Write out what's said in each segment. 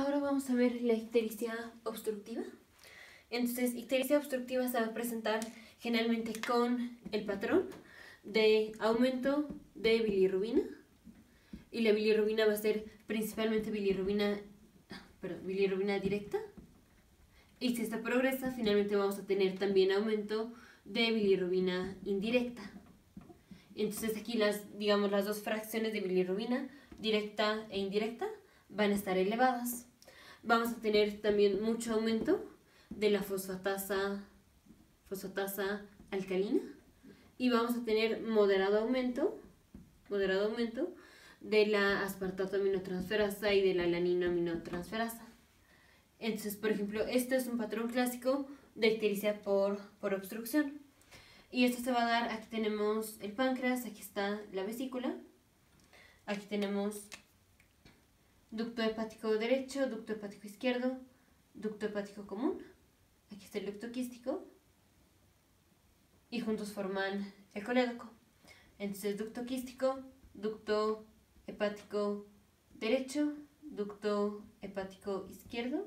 Ahora vamos a ver la ictericia obstructiva. Entonces, ictericia obstructiva se va a presentar generalmente con el patrón de aumento de bilirrubina. Y la bilirrubina va a ser principalmente bilirrubina directa. Y si esta progresa, finalmente vamos a tener también aumento de bilirrubina indirecta. Entonces aquí las dos fracciones de bilirrubina directa e indirecta van a estar elevadas. Vamos a tener también mucho aumento de la fosfatasa alcalina y vamos a tener moderado aumento de la aspartato aminotransferasa y de la alanina aminotransferasa. Entonces, por ejemplo, este es un patrón clásico de ictericia por obstrucción. Y esto se va a dar, aquí tenemos el páncreas, aquí está la vesícula, aquí tenemos ducto hepático derecho, ducto hepático izquierdo, ducto hepático común, aquí está el ducto quístico, y juntos forman el colédoco. Entonces, ducto quístico, ducto hepático derecho, ducto hepático izquierdo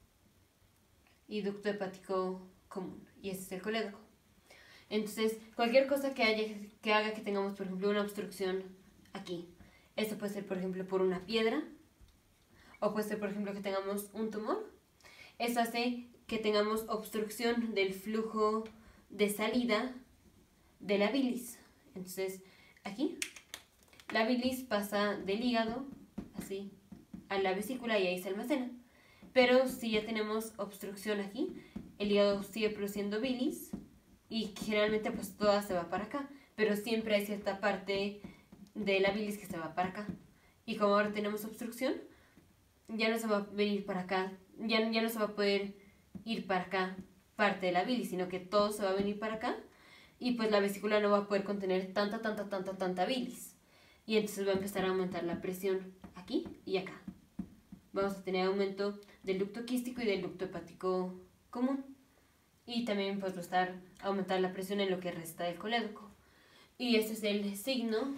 y ducto hepático común. Y este es el colédoco. Entonces, cualquier cosa que haga que tengamos, por ejemplo, una obstrucción aquí. Esto puede ser, por ejemplo, por una piedra. O puede ser, por ejemplo, que tengamos un tumor. Eso hace que tengamos obstrucción del flujo de salida de la bilis. Entonces, aquí, la bilis pasa del hígado, así, a la vesícula y ahí se almacena. Pero si ya tenemos obstrucción aquí, el hígado sigue produciendo bilis y generalmente pues toda se va para acá, pero siempre hay cierta parte de la bilis que se va para acá. Y como ahora tenemos obstrucción, ya no se va a venir para acá, ya no se va a poder ir para acá parte de la bilis, sino que todo se va a venir para acá y pues la vesícula no va a poder contener tanta bilis. Y entonces va a empezar a aumentar la presión aquí y acá. Vamos a tener aumento del ducto quístico y del ducto hepático común. Y también pues va a aumentar la presión en lo que resta del colédoco. Y este es el signo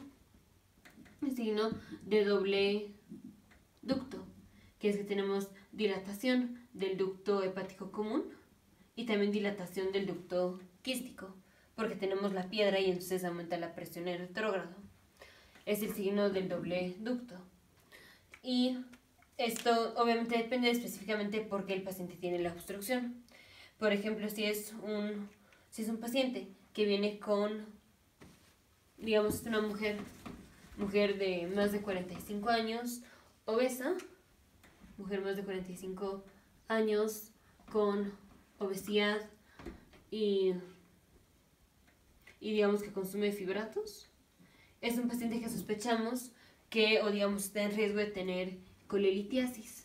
de doble ducto, que es que tenemos dilatación del ducto hepático común y también dilatación del ducto quístico, porque tenemos la piedra y entonces aumenta la presión en retrógrado. Es el signo del doble ducto. Y esto obviamente depende específicamente por qué el paciente tiene la obstrucción. Por ejemplo, si es un paciente que viene con, digamos, una mujer de más de 45 años, obesa, mujer más de 45 años con obesidad y digamos que consume fibratos, es un paciente que sospechamos que, o digamos, está en riesgo de tener colelitiasis.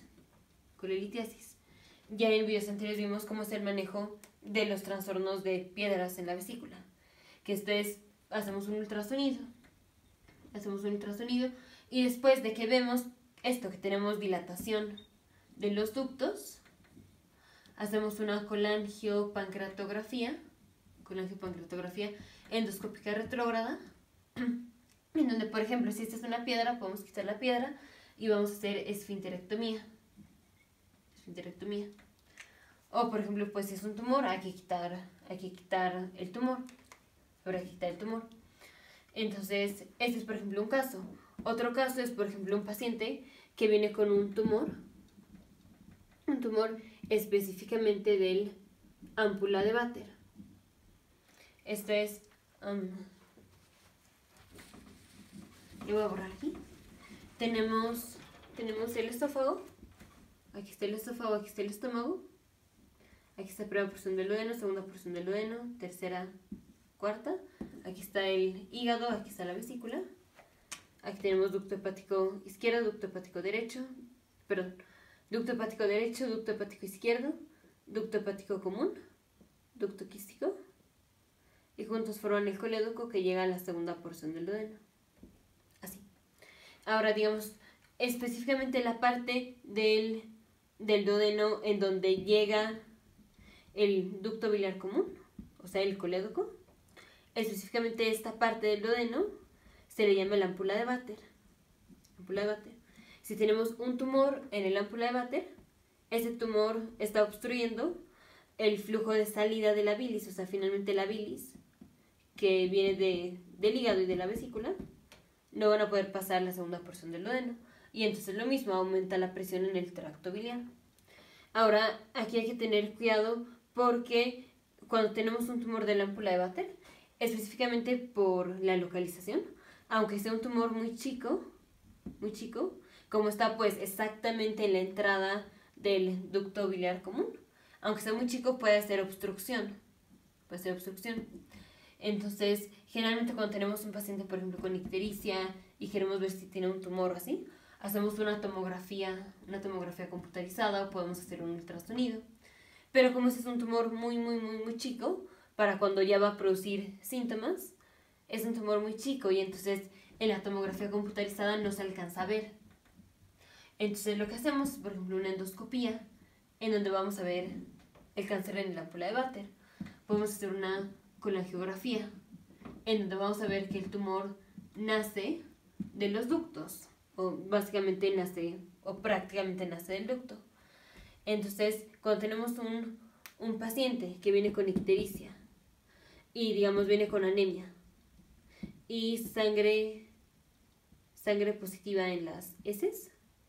Ya en videos anteriores vimos cómo es el manejo de los trastornos de piedras en la vesícula. Que esto es, hacemos un ultrasonido y después de que vemos esto, que tenemos dilatación de los ductos, hacemos una colangiopancreatografía endoscópica retrógrada, en donde, por ejemplo, si esta es una piedra, podemos quitar la piedra y vamos a hacer esfinterectomía. O, por ejemplo, pues si es un tumor, hay que quitar el tumor. Entonces, este es, por ejemplo, un caso. Otro caso es, por ejemplo, un paciente que viene con un tumor específicamente del ámpula de Vater. Esto es, lo voy a borrar aquí. Tenemos el esófago. Aquí está el esófago, aquí está el estómago. Aquí está la primera porción del duodeno, segunda porción del duodeno, tercera, cuarta. Aquí está el hígado, aquí está la vesícula. Aquí tenemos ducto hepático izquierdo, ducto hepático derecho, ducto hepático izquierdo, ducto hepático común, ducto quístico. Y juntos forman el colédoco que llega a la segunda porción del duodeno. Así. Ahora, digamos, específicamente la parte del duodeno en donde llega el ducto biliar común, o sea, el colédoco, específicamente esta parte del duodeno se le llama la ámpula de Vater. si tenemos un tumor en el ámpula de Vater, ese tumor está obstruyendo el flujo de salida de la bilis, o sea, finalmente la bilis, que viene del hígado y de la vesícula, no van a poder pasar la segunda porción del duodeno. Y entonces lo mismo, aumenta la presión en el tracto biliar. Ahora, aquí hay que tener cuidado porque cuando tenemos un tumor de la ámpula de Vater, específicamente por la localización, aunque sea un tumor muy chico, como está pues exactamente en la entrada del ducto biliar común, aunque sea muy chico puede ser obstrucción. Entonces, generalmente cuando tenemos un paciente, por ejemplo, con ictericia y queremos ver si tiene un tumor o así, hacemos una tomografía computarizada o podemos hacer un ultrasonido. Pero como ese es un tumor muy chico, para cuando ya va a producir síntomas, es un tumor muy chico y entonces en la tomografía computarizada no se alcanza a ver. Entonces lo que hacemos es, por ejemplo, una endoscopía en donde vamos a ver el cáncer en la ámpula de Vater. Podemos hacer una colangiografía en donde vamos a ver que el tumor nace de los ductos, o básicamente nace, o prácticamente nace del ducto. Entonces, cuando tenemos un paciente que viene con ictericia y digamos viene con anemia y sangre positiva en las heces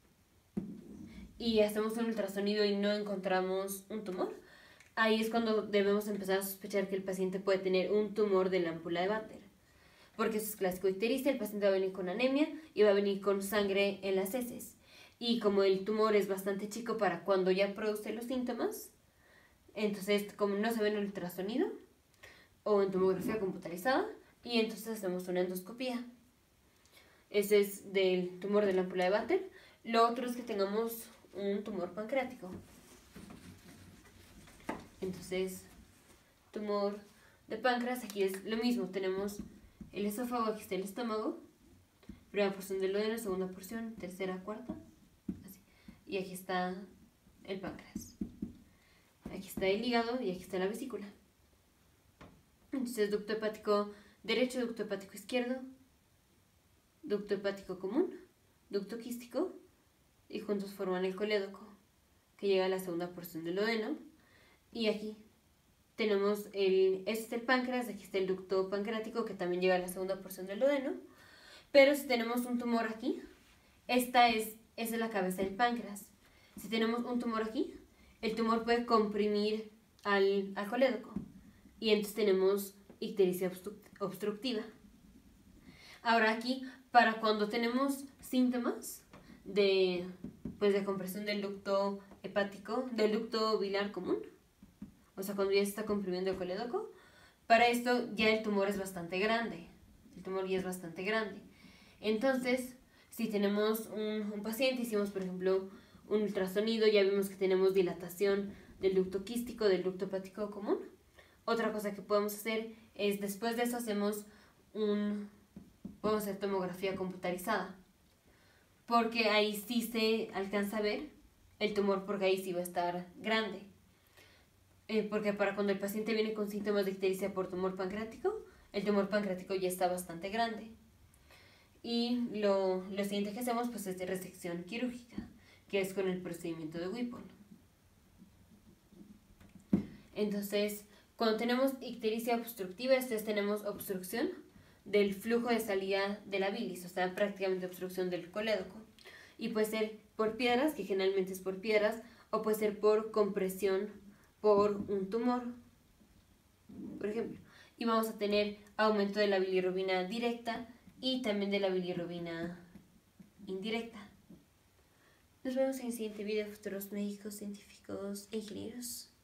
y hacemos un ultrasonido y no encontramos un tumor, ahí es cuando debemos empezar a sospechar que el paciente puede tener un tumor de la ámpula de Vater. Porque eso es clásico ictericia, el paciente va a venir con anemia y va a venir con sangre en las heces. Y como el tumor es bastante chico para cuando ya produce los síntomas, entonces como no se ve en el ultrasonido o en tomografía computarizada, y entonces hacemos una endoscopía. Ese es del tumor de la ámpula de Vater. Lo otro es que tengamos un tumor pancreático. Entonces, tumor de páncreas, aquí es lo mismo, tenemos el esófago, aquí está el estómago, primera porción del duodeno, segunda porción, tercera, cuarta, así. Y aquí está el páncreas. Aquí está el hígado y aquí está la vesícula. Entonces, ducto hepático derecho, ducto hepático izquierdo, ducto hepático común, ducto quístico, y juntos forman el colédoco, que llega a la segunda porción del duodeno. Y aquí tenemos este es el páncreas, aquí está el ducto pancreático, que también llega a la segunda porción del duodeno. Pero si tenemos un tumor aquí, esa es la cabeza del páncreas. Si tenemos un tumor aquí, el tumor puede comprimir al colédoco. Y entonces tenemos ictericia obstructiva. Ahora aquí, para cuando tenemos síntomas de compresión del ducto hepático, del ducto biliar común, o sea, cuando ya se está comprimiendo el colédoco, para esto ya el tumor es bastante grande. Entonces, si tenemos un paciente, hicimos por ejemplo un ultrasonido, ya vimos que tenemos dilatación del ducto quístico, del ducto hepático común. Otra cosa que podemos hacer es, después de eso podemos hacer tomografía computarizada, porque ahí sí se alcanza a ver el tumor, porque ahí sí va a estar grande. Porque para cuando el paciente viene con síntomas de ictericia por tumor pancreático, el tumor pancreático ya está bastante grande. Y lo siguiente que hacemos pues es de resección quirúrgica, que es con el procedimiento de Whipple. Entonces, cuando tenemos ictericia obstructiva, tenemos obstrucción del flujo de salida de la bilis, o sea, prácticamente obstrucción del colédoco. Y puede ser por piedras, que generalmente es por piedras, o puede ser por compresión por un tumor, por ejemplo. Y vamos a tener aumento de la bilirrubina directa y también de la bilirrubina indirecta. Nos vemos en el siguiente video, futuros médicos, científicos e ingenieros.